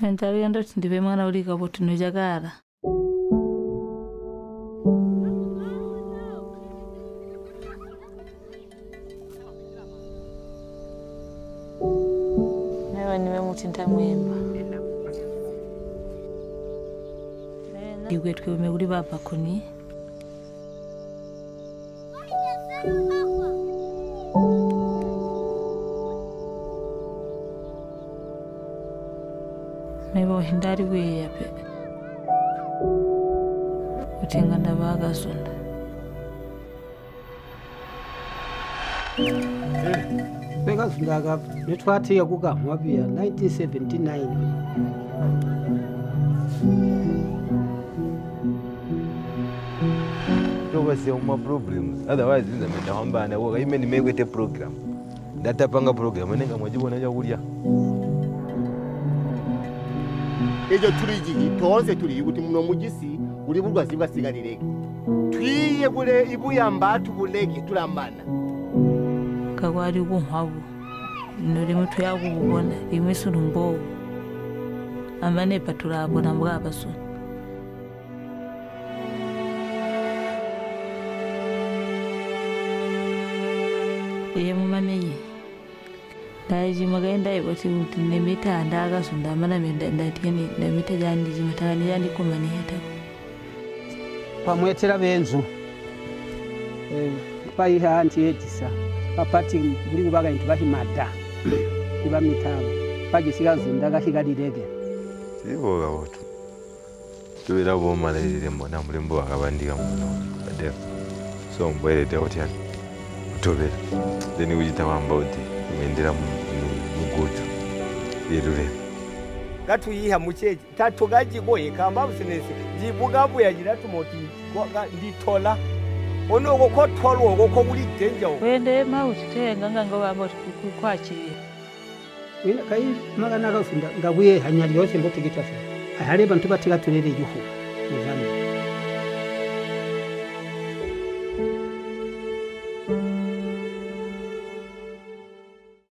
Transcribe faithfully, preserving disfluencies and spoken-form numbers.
Mentari ando ndibe mwana uli kabotu nojagara. Newa nimemutinta mwemba. Igwetwe umeguli baba kuni. Mebo hindari we yape. Utenga ndabaga sonda. Bega sundaga netwati ya kuka mwabia nineteen seventy-nine. There were some problems. Otherwise, in the Mendahamba and I work, I mean, make with a program. That Tapanga program, and I'm going to go. Ejo turiji tonze turi kuti muno mugisi uri burwa ziba sigarireke twiye bure ibuyamba tubuleke turamana kagwari guhabu nuri mutu yakubona rimwe surumbo amane paturabona mbwabaso ye mumamenye daji magenda iboti nemita ndaga sunda mana menda ndatiyani nemita jandi jimatani yandi komani heta pamwetera benzu eh pai hanti etisa papati buri kubaga into bahimada iba mitabo paje sigazinda gashigadirege sibo gabotu tubira bo malere mbona mulembo akabandika muno ade so mbwere de otyani tubira deni ujita wambauti mendera mugutu yerure gatu yiha mucheji tatugaji boye kamba business jibugabu yagira tumoti nditola ono ko tolo ko buri denja wende mauti tenga nganga babo kwakiriye wina kai magana gafunda ngabuye hanyali yose mbotigita se ahari bantu batiga turere yuhu muzambi